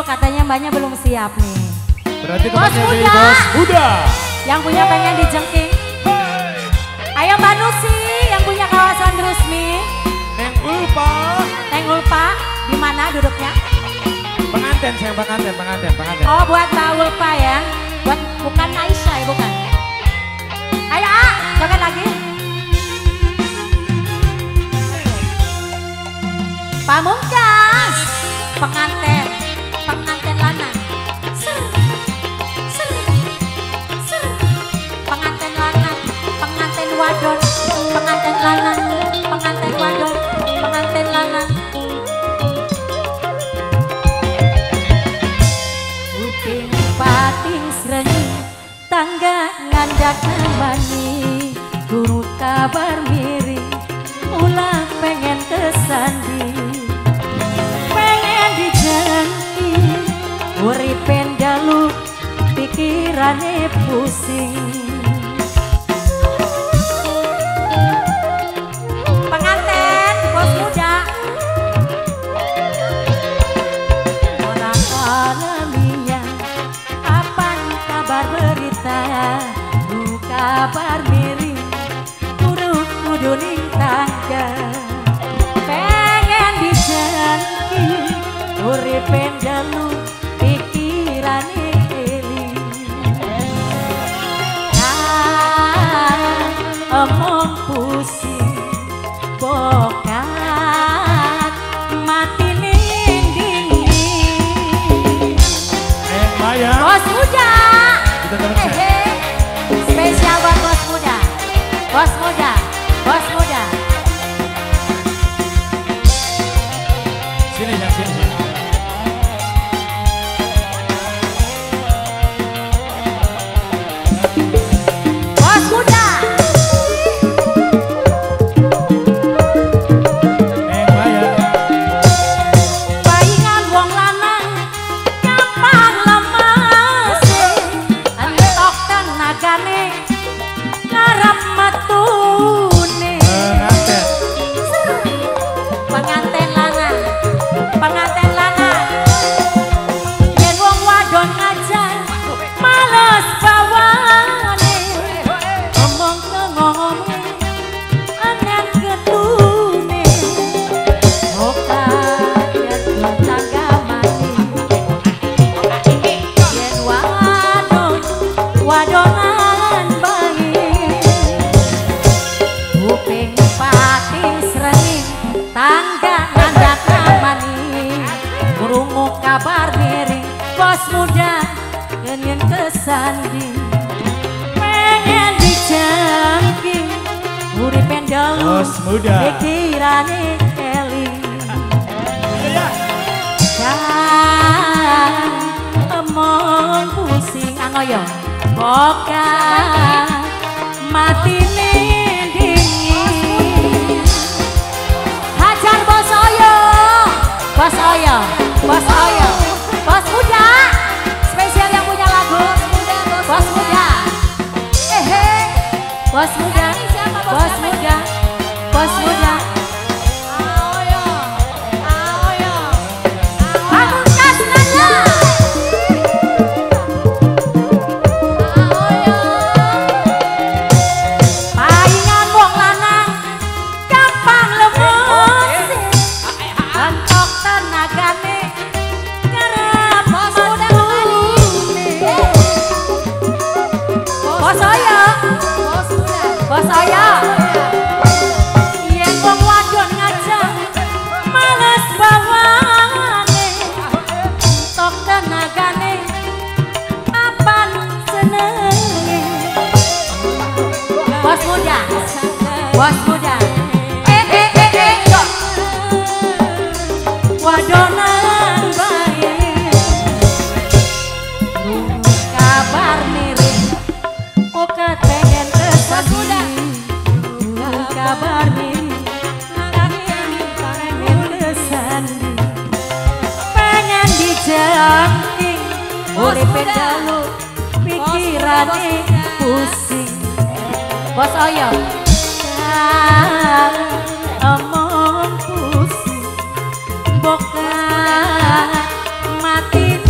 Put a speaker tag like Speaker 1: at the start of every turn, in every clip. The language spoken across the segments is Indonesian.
Speaker 1: katanya mbaknya belum siap nih.
Speaker 2: Berarti
Speaker 1: Bos muda.
Speaker 2: Bos muda.
Speaker 1: Yang punya pengen dijengking. Ayo Mbak Nusi yang punya kawasan resmi.
Speaker 2: Neng Ulpa.
Speaker 1: Neng Ulpa, di mana duduknya?
Speaker 2: Pengantin sayang, pengantin.
Speaker 1: Oh buat Mbak Ulpa ya. Bukan Aisyah ya, bukan. Ayo joget lagi. Pamungkas, pengantin lanang. Pengantin lanang, pengantin wadon, pengantin lanang, pengantin wadon, pengantin lanang. Uping pating sreni, tangga ngandak nambani, guru kabar miring, ulah pengen kesandi, pengen dijangki, uripen dalu, pikirane pusing. Pengantin bos muda, orang alaminya, apa kabar berita, kabar miring, kudu ning tangga, pengen dijangki, uripen dalu, pikirane omong pusing bokat mati ninding.
Speaker 2: Maya.
Speaker 1: Bos muda. Spesial buat bos muda. Bos muda. Bos muda.
Speaker 2: Sini.
Speaker 1: Bos muda. Paingan wong lanang gampang lemes, entok tenagane ngarep metune. Pengantin lanang, yen wong wadon ngajak males bawane, ngomong ngomongnya anen ketune, okat yen tangga mati, yen wadonan bayi, uping pating srenging, tangga ngandak namani, krungu kabar miring, bos muda ngen kesandi, pengen dijangking, uripen dalu,
Speaker 2: Bos muda.
Speaker 1: pikirane eling. Jangan omong pusing angoyo, bokat mati ninding. Hajar bos oyo, bos oyo, bos oyo, bos muda. Spesial yang punya lagu, bos muda. Bos muda, bos muda, bos muda. Pamungkas nanya. Paingan wong lanang gampang lemes, entok tenagane ngarep metune. Bos saya, bos saya, yen wong wadon ngajak males bawane, entok tenagane apan senenge. Bos muda, bos muda, yo. Wadonan bayi, kabar miring, okat pengen kesandi, kabar miring, pengen kesandi, pengen dijangking, uripe dalu, pikirane pusing. Bos oyo, omong pusing, bokat mati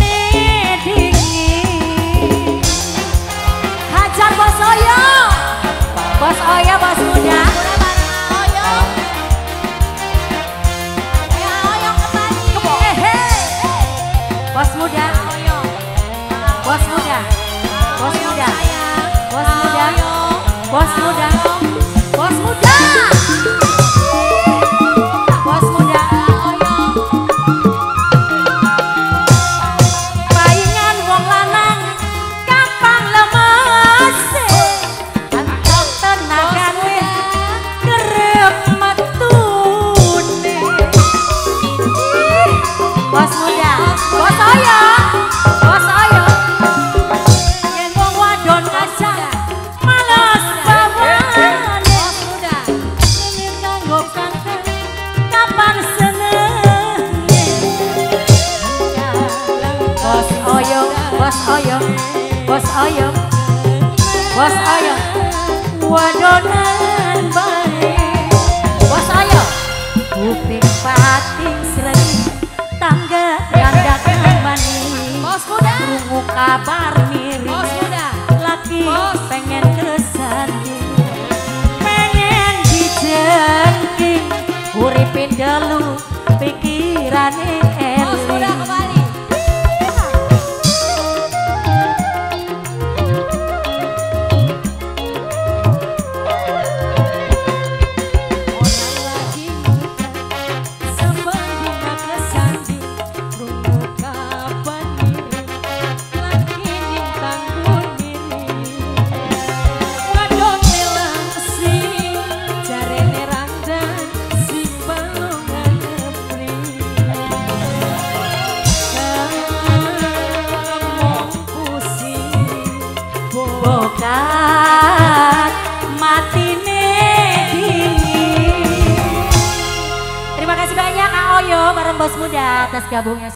Speaker 1: Bos Oyo, Bos Oyo, Bos Oyo, Bos Oyo, wadonan baik. Bos Oyo, kuping pating sreng, tangga gandakan manis. Bos muda, krungu kabar miring. Bos muda, laki pengen kesanding, pengen dijengking, uripin delu pikirane eling. Bos muda kembali. Bokat matine dingin. Terima kasih banyak Kak Oyo bareng Bos Muda atas gabungnya.